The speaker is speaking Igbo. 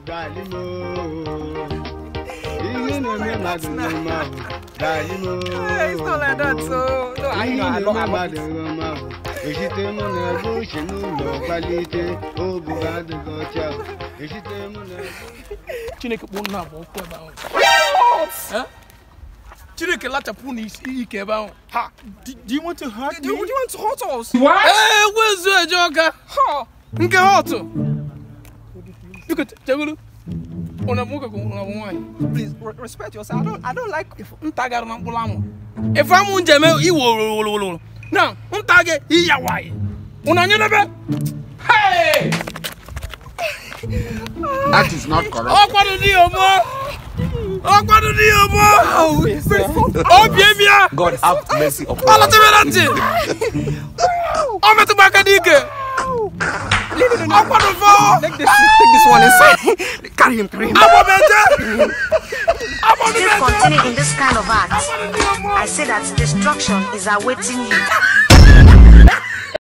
It's not like that, so no, I know I love it. Chineke won't have one about. Huh? Chineke Latapuni is Ikeba. Ha! Do you want to hurt me? Do you want to hurt us? What? Hey, where's the joker? Ha! Nkahoto! Look at Jagulu. Please respect yourself. I don't like if if I'm on Jamel, you will now. Untage Yawai. Hey! That is not correct. Oh, what do you want? Oh, what do you want? Oh, baby! God have mercy upon us. Oh, my tobacco. Take this one inside. Carry him. Still continue in this kind of act. I say that destruction is awaiting you.